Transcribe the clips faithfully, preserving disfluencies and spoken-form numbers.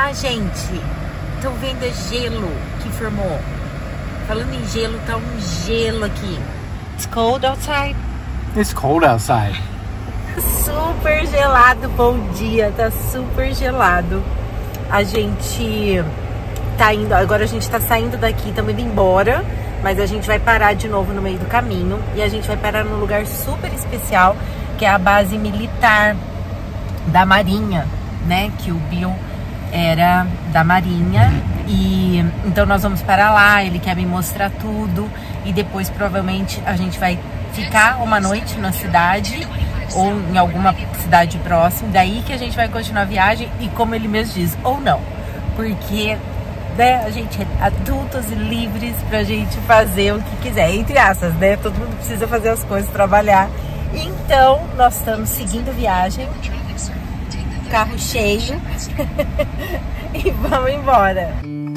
lá, gente. Estão vendo gelo que formou. Falando em gelo, tá um gelo aqui. It's cold outside. It's cold outside. Super gelado, bom dia. Tá super gelado. A gente tá indo, agora a gente tá saindo daqui, estamos indo embora. Mas a gente vai parar de novo no meio do caminho. E a gente vai parar num lugar super especial, que é a base militar da Marinha, né? Que o Bill era da Marinha. E então nós vamos para lá, ele quer me mostrar tudo. E depois provavelmente a gente vai ficar uma noite na cidade ou em alguma cidade próxima. Daí que a gente vai continuar a viagem. E como ele mesmo diz, ou não. Porque... né? A gente é adultos e livres pra gente fazer o que quiser, entre aspas, né? Todo mundo precisa fazer as coisas, trabalhar. Então, nós estamos seguindo a viagem, carro cheio, e vamos embora.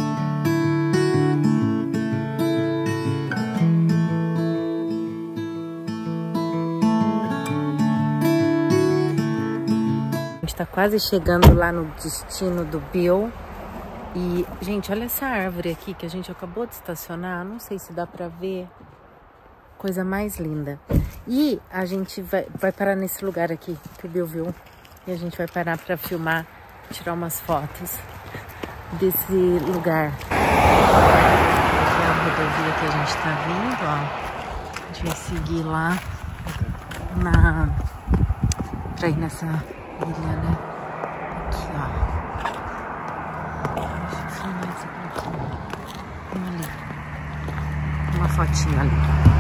A gente tá quase chegando lá no destino do Bill. E, gente, olha essa árvore aqui que a gente acabou de estacionar. Não sei se dá pra ver. Coisa mais linda. E a gente vai, vai parar nesse lugar aqui que o Bill viu. E a gente vai parar pra filmar, tirar umas fotos desse lugar. Aqui é a rodovia que a gente tá vindo, ó. A gente vai seguir lá na... pra ir nessa ilha, né? Aqui, ó. Uma fotinha ali.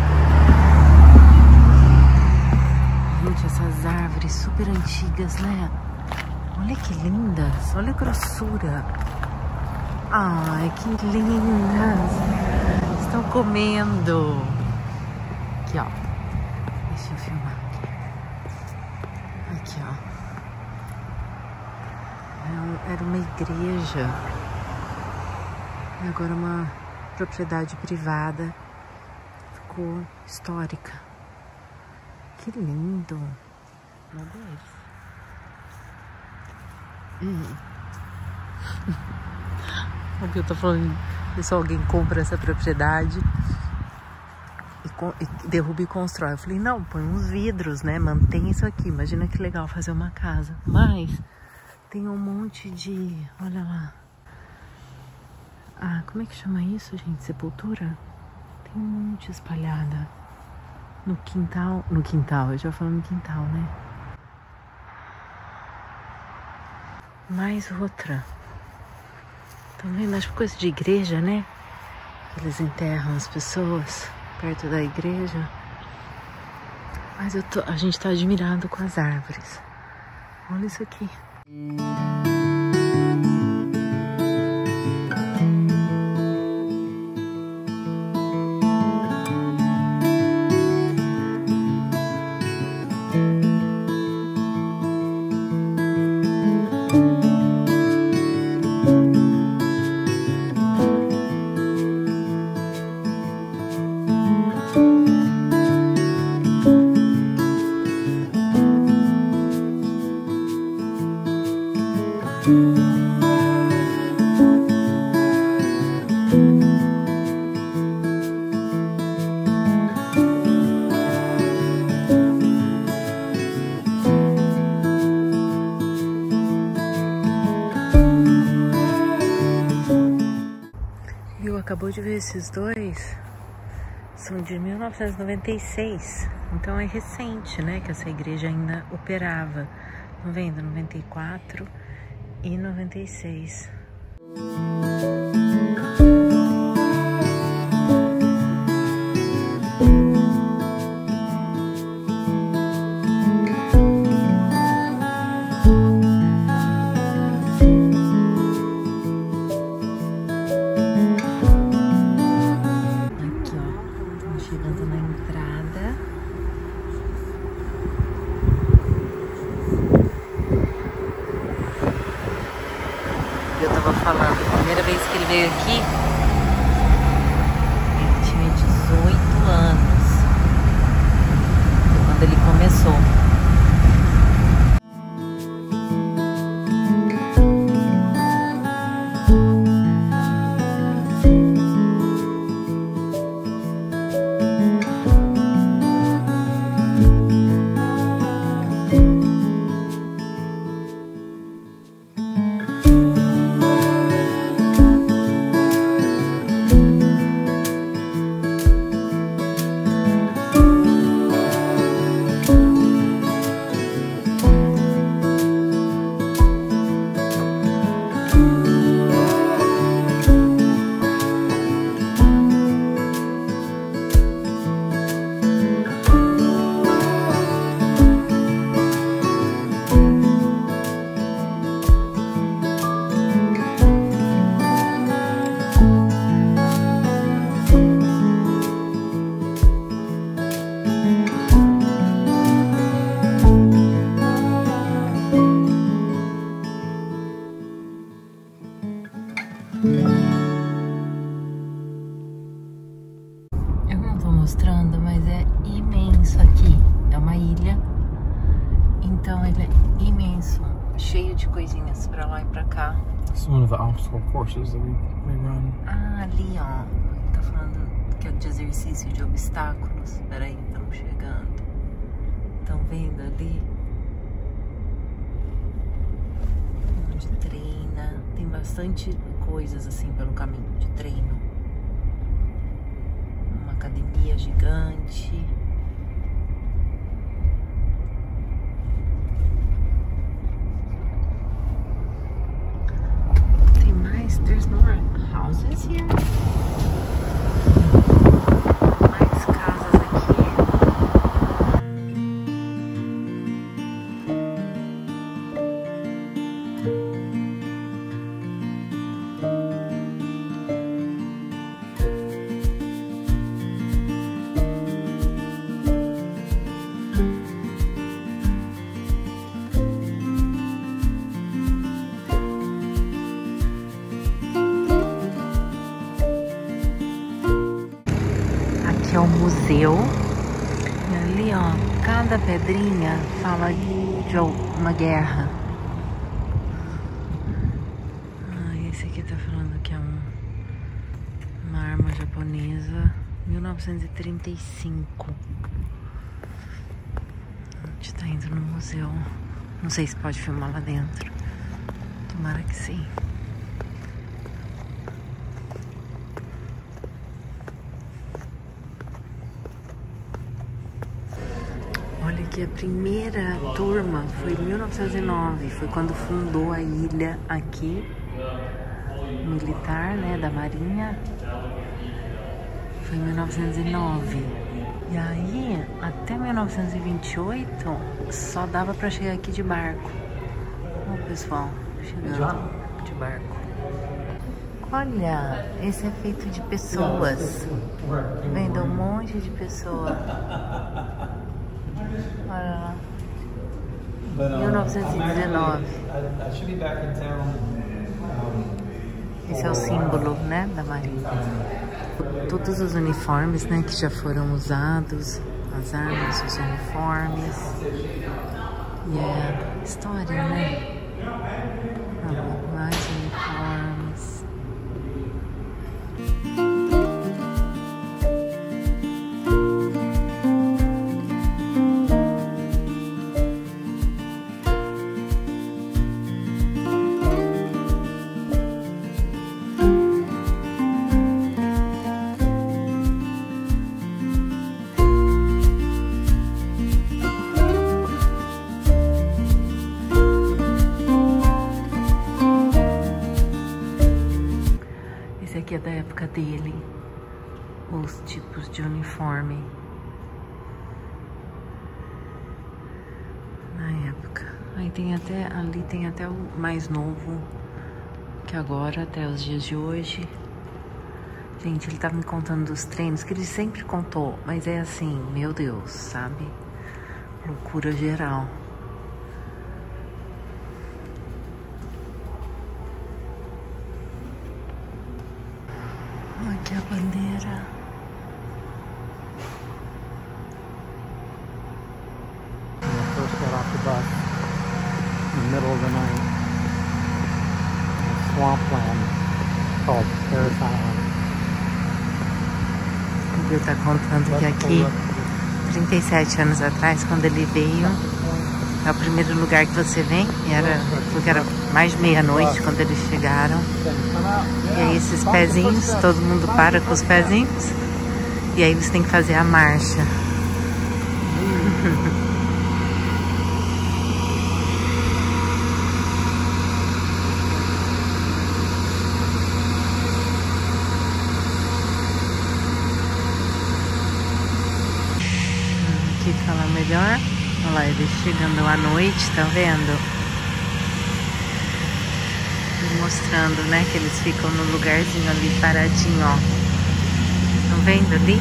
Gente, essas árvores super antigas, né? Olha que lindas. Olha a grossura. Ai, que lindas. Estão comendo. Aqui, ó. Deixa eu filmar aqui. Aqui, ó. Era uma igreja. E agora uma propriedade privada. Ficou histórica. Que lindo. Meu Deus. Hum. O que eu tô falando? Se alguém compra essa propriedade e, e derruba e constrói. Eu falei, não, põe uns vidros, né? Mantém isso aqui. Imagina que legal fazer uma casa. Mas tem um monte de... olha lá. Ah, como é que chama isso, gente? Sepultura? Tem um monte espalhada no quintal. No quintal, eu já falo no quintal, né? Mais outra. Tá vendo? Acho que coisa de igreja, né? Eles enterram as pessoas perto da igreja. Mas eu tô, a gente tá admirado com as árvores. Olha isso aqui. Acabou de ver esses dois, são de mil novecentos e noventa e seis, então é recente, né, que essa igreja ainda operava. Estão vendo? noventa e quatro e noventa e seis. Falando, a primeira vez que ele veio aqui, ele tinha dezoito anos, quando ele começou. Eu não tô mostrando, mas é imenso aqui. É uma ilha. Então ele é imenso. Cheio de coisinhas pra lá e pra cá. It's one of the obstacle courses that we, we run. Ah, ali ó. Tá falando que é de exercício de obstáculos. Peraí, estamos chegando. Estão vendo ali? Onde treina. Tem bastante coisas assim pelo caminho de treino. Uma academia gigante. Tem mais? There's more houses here? Mais casas aqui. É o museu. E ali, ó, cada pedrinha fala de uma guerra. Ah, esse aqui tá falando que é um, uma arma japonesa, mil novecentos e trinta e cinco. A gente tá indo no museu. Não sei se pode filmar lá dentro. Tomara que sim. Olha que a primeira turma foi em mil novecentos e nove, foi quando fundou a ilha aqui, militar, né, da Marinha. Foi em mil novecentos e nove. E aí, até mil novecentos e vinte e oito, só dava pra chegar aqui de barco. Ó, o pessoal chegando de barco. Olha, esse é feito de pessoas. Vendo um monte de pessoa. Olha lá. mil novecentos e dezenove. Esse é o símbolo, né, da Marinha. Todos os uniformes, né, que já foram usados. As armas, os uniformes. E é história, né? Olha lá, mais uniformes. Aqui é da época dele, os tipos de uniforme na época. Aí tem até, ali tem até o mais novo que agora, até os dias de hoje. Gente, ele tava me contando dos treinos, que ele sempre contou, mas é assim, meu Deus, sabe? Loucura geral. Aqui a bandeira. When I first got off the bus in the middle of the night in a swampland called Paris Island. O Bill tá contando que aqui, trinta e sete anos atrás, quando ele veio, é o primeiro lugar que você vem, e era, porque era mais de meia-noite quando eles chegaram. E aí esses pezinhos, todo mundo para com os pezinhos, e aí você tem que fazer a marcha. Aqui fala melhor. Olha lá, eles chegando à noite, tá vendo? Mostrando, né, que eles ficam no lugarzinho ali paradinho, ó. Estão vendo ali?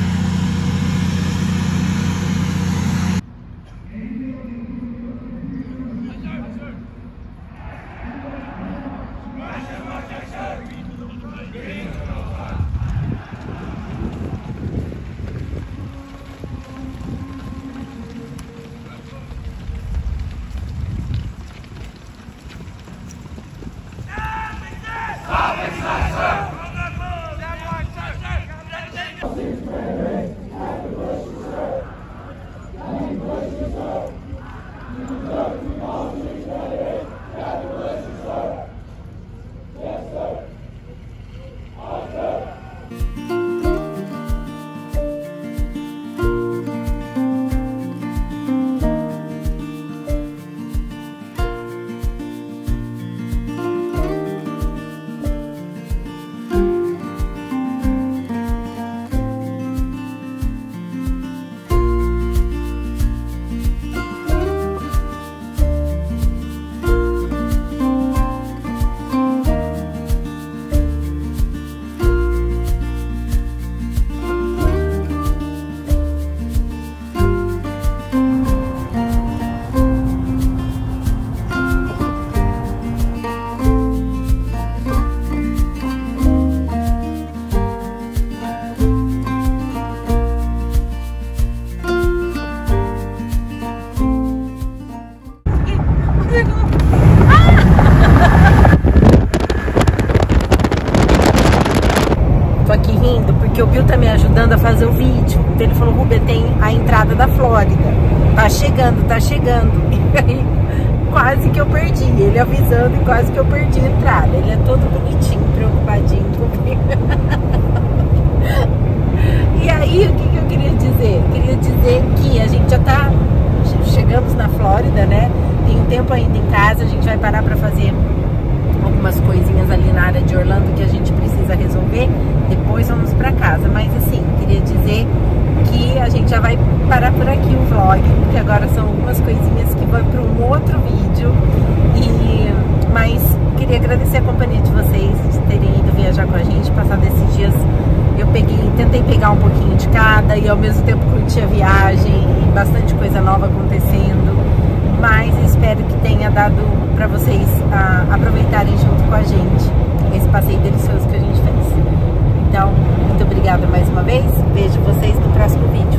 porque o Bill tá me ajudando a fazer o vídeo. Então ele falou, Rubia, tem a entrada da Flórida. Tá chegando, tá chegando. E aí, quase que eu perdi. Ele avisando e quase que eu perdi a entrada. Ele é todo bonitinho, preocupadinho comigo. E aí, o que, que eu queria dizer? Eu queria dizer que a gente já tá... Chegamos na Flórida, né? Tem um tempo ainda em casa. A gente vai parar pra fazer algumas coisinhas ali na área de Orlando que a gente precisa resolver. Depois vamos pra casa. Mas assim, queria dizer que a gente já vai parar por aqui o vlog, porque agora são algumas coisinhas que vão para um outro vídeo. E mas queria agradecer a companhia de vocês, de terem ido viajar com a gente, passar desses dias. Eu peguei, tentei pegar um pouquinho de cada e ao mesmo tempo curtir a viagem e bastante coisa nova acontecendo. Mas espero que tenha dado para vocês a, aproveitarem junto com a gente esse passeio delicioso que a gente fez. Então, muito obrigada mais uma vez. Vejo vocês no próximo vídeo.